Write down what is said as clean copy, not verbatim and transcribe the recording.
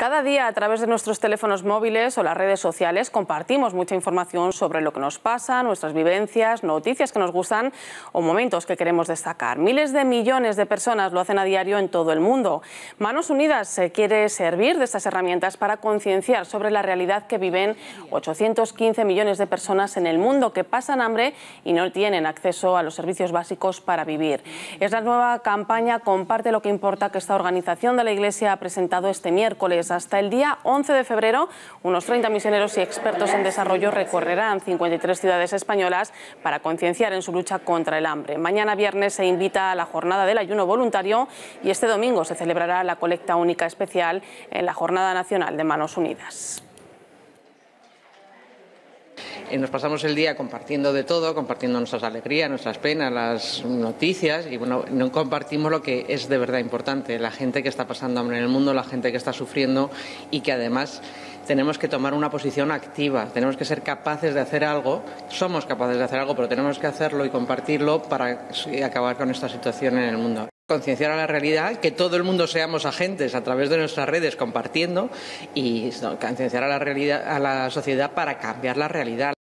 Cada día, a través de nuestros teléfonos móviles o las redes sociales, compartimos mucha información sobre lo que nos pasa, nuestras vivencias, noticias que nos gustan o momentos que queremos destacar. Miles de millones de personas lo hacen a diario en todo el mundo. Manos Unidas se quiere servir de estas herramientas para concienciar sobre la realidad que viven 815 millones de personas en el mundo que pasan hambre y no tienen acceso a los servicios básicos para vivir. Es la nueva campaña Comparte lo que importa que esta organización de la Iglesia ha presentado este miércoles. Hasta el día 11 de febrero, unos 30 misioneros y expertos en desarrollo recorrerán 53 ciudades españolas para concienciar en su lucha contra el hambre. Mañana viernes se invita a la jornada del ayuno voluntario y este domingo se celebrará la colecta única especial en la Jornada Nacional de Manos Unidas. Nos pasamos el día compartiendo de todo, compartiendo nuestras alegrías, nuestras penas, las noticias y bueno, no compartimos lo que es de verdad importante, la gente que está pasando hambre en el mundo, la gente que está sufriendo y que además tenemos que tomar una posición activa, tenemos que ser capaces de hacer algo, somos capaces de hacer algo, pero tenemos que hacerlo y compartirlo para acabar con esta situación en el mundo. Concienciar a la realidad, que todo el mundo seamos agentes a través de nuestras redes compartiendo y concienciar a la sociedad para cambiar la realidad.